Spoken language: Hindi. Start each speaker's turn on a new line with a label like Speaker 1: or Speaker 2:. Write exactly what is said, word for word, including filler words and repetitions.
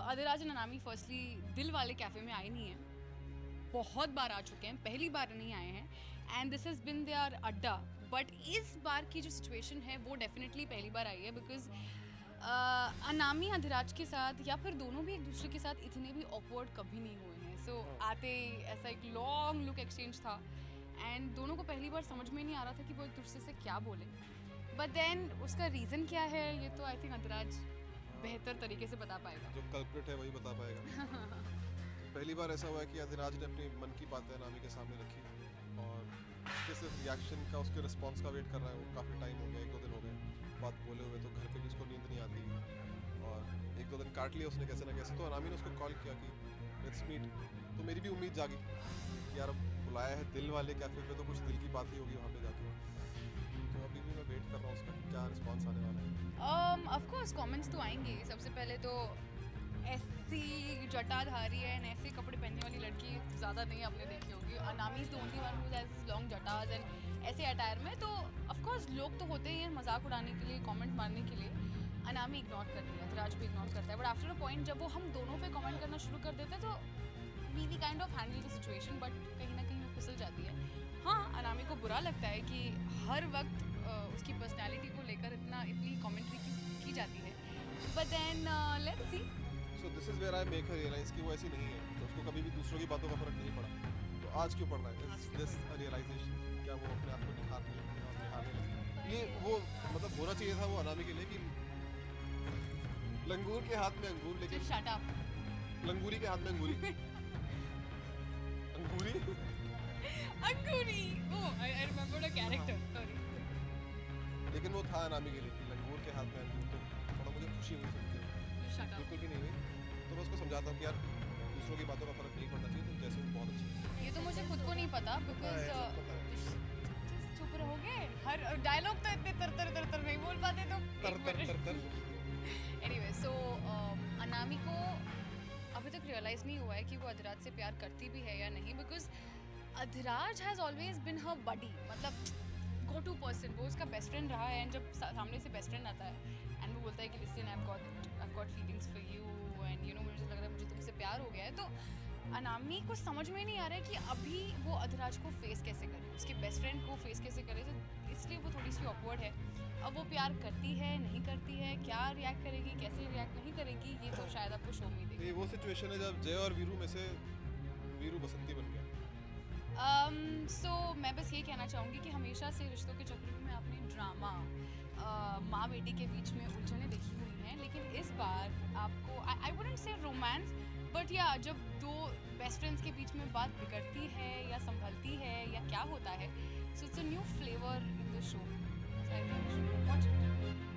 Speaker 1: अधिराज एंड अनामी फर्स्टली दिल वाले कैफ़े में आए नहीं हैं, बहुत बार आ चुके हैं, पहली बार नहीं आए हैं and this has been their adda. But इस बार की जो सिचुएशन है वो डेफिनेटली पहली बार आई है बिकॉज uh, अनामी अधिराज के साथ या फिर दोनों भी एक दूसरे के साथ इतने भी ऑकवर्ड कभी नहीं हुए हैं। सो so, आते ही ऐसा एक लॉन्ग लुक एक्सचेंज था एंड दोनों को पहली बार समझ में नहीं आ रहा था कि वो एक दूसरे से क्या बोले। बट देन उसका रीज़न क्या है ये तो आई थिंक अधिराज बेहतर तरीके से बता पाएगा।
Speaker 2: जो कल्प्रिट है वही बता पाएगा। पहली बार ऐसा हुआ है कि अधिराज ने अपनी मन की बातें अनामी के सामने रखी और उसके सिर्फ रिएक्शन का, उसके रिस्पांस का वेट कर रहा है। वो काफ़ी टाइम हो गया, एक दो दिन हो गए बात बोले हुए, तो घर पे भी उसको नींद नहीं आती और एक दो दिन काट लिया उसने कैसे ना कैसे। तो अनामी ने उसको कॉल किया कि लेट्स मीट। तो मेरी भी उम्मीद जागी कि यार अब बुलाया है दिल वाले कैफ़े पे तो कुछ दिल की बात ही होगी वहाँ पे जाके। तो अभी भी मैं वेट कर रहा हूँ उसका क्या रिस्पांस आने वाला है।
Speaker 1: ऑफ कोर्स कमेंट्स तो आएंगे। सबसे पहले तो ऐसी जटाधारी है एंड ऐसे कपड़े पहनने वाली लड़की ज़्यादा नहीं आपने देखी होगी। Anami is the only one who has long jatas and ऐसे अटायर में। तो ऑफ कोर्स लोग तो होते ही हैं मजाक उड़ाने के लिए, कमेंट मारने के लिए। अनामी इग्नोर करती है, अधिराज भी इग्नोर करता है, बट आफ्टर अ पॉइंट जब वो हम दोनों पे कमेंट करना शुरू कर देते हैं तो we we kind of handle the situation, but कहीं ना कहीं वो फिसल जाती है। हाँ, अनामी को बुरा लगता है कि हर वक्त uh, उसकी पर्सनैलिटी को लेकर इतना इतनी कमेंट्री की, की जाती है। But then let's see.
Speaker 2: So this is where I make her realise कि वो ऐसी नहीं है, तो उसको कभी भी दूसरों की बातों का फर्क नहीं पड़ा। तो आज क्यों पड़ रहा है दिस रियलाइजेशन? क्या वो अपने आप को निखारने लगी और निखारने लगी? ये वो मतलब होना चाहिए था वो अनामी के लिए कि लंगूर के हाथ में अंगूर, लेकिन
Speaker 1: शट अप।
Speaker 2: लंगूरी के हाथ में अंगूरी। अंगूरी
Speaker 1: अंगूरी। Oh, I I remember the character, sorry.
Speaker 2: लेकिन वो था अनामी के लिए कि लंगूर के हाथ में अंगूर। तो थोड़ा मुझे खुशी हुई सुन के।
Speaker 1: Shut up.
Speaker 2: बिल्कुल भी नहीं हुई। तो मैं उसको समझाता हूँ कि यार दूसरों की बातों का फर्क नहीं पड़ना चाहिए, तुम जैसे हो बहुत अच्छी।
Speaker 1: ये तो मुझे खुद को नहीं पता बिकॉज चुप रहोगे। हर डायलॉग तो इतने तर तर तर तर नहीं बोल पाते तुम।
Speaker 2: तर तर तर तर।
Speaker 1: एनीवे, सो अनामी को अभी तक रियलाइज़ नहीं हुआ है कि वो अधिराज से प्यार करती भी है या नहीं, because Adhiraj has always been her buddy, मतलब गो टू पर्सन। वो उसका बेस्ट फ्रेंड रहा है एंड जब सामने से बेस्ट फ्रेंड आता है एंड वो बोलता है कि listen I have got I have got feelings for you and you know मुझे लग रहा है मुझे तुमसे प्यार हो गया है, तो अनामी को समझ में नहीं आ रहा है कि अभी वो अधिराज को फेस कैसे करे, उसके बेस्ट फ्रेंड को फेस कैसे करे। तो इसलिए वो थोड़ी सी ऑकवर्ड है। अब वो प्यार करती है, नहीं करती है, क्या रिएक्ट करेगी, कैसे रिएक्ट नहीं करेगी, ये तो शायद आपको शो में देखें।
Speaker 2: ये वो सिचुएशन है जब जय और वीरू में से वीरू बसंती बन गया।
Speaker 1: um, so, मैं बस ये कहना चाहूँगी कि हमेशा से रिश्तों के चक्कर में आपने ड्रामा, uh, माँ बेटी के बीच में उलझने देखी हुई हैं, लेकिन इस बार आपको I wouldn't say romance, but या जब दो बेस्ट फ्रेंड्स के बीच में बात बिगड़ती है या संभलती है या क्या होता है, so it's a new flavour in the show. So I think you should watch it.